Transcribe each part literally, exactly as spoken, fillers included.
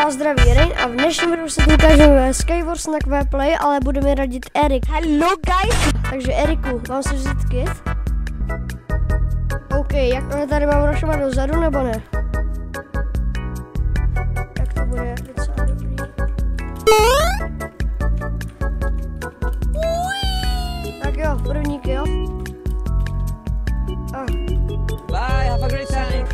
vás zdraví Rain a v dnešním videu se tu ukážeme Skywars na Q Play, ale bude mi radit Erik. Hello guys! Takže Eriku, mám si vzít kit? OK, jak to tady mám rushovat dozadu nebo ne? Jak to bude docela dobrý. Tak jo, první kill. Ah. Bye, have a great time!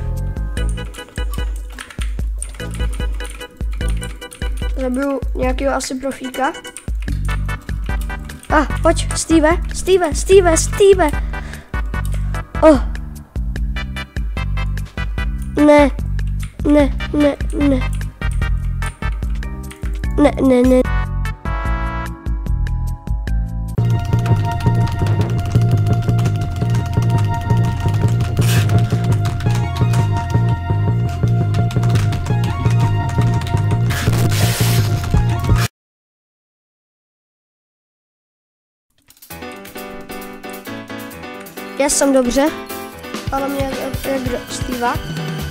Zabiju nějakého asi profíka. A, ah, pojď, Steve, Steve, Steve, Steve. Oh. Ne, ne, ne, ne. Ne, ne, ne. Já jsem dobře, ale mě jak, jak kdo, Steva.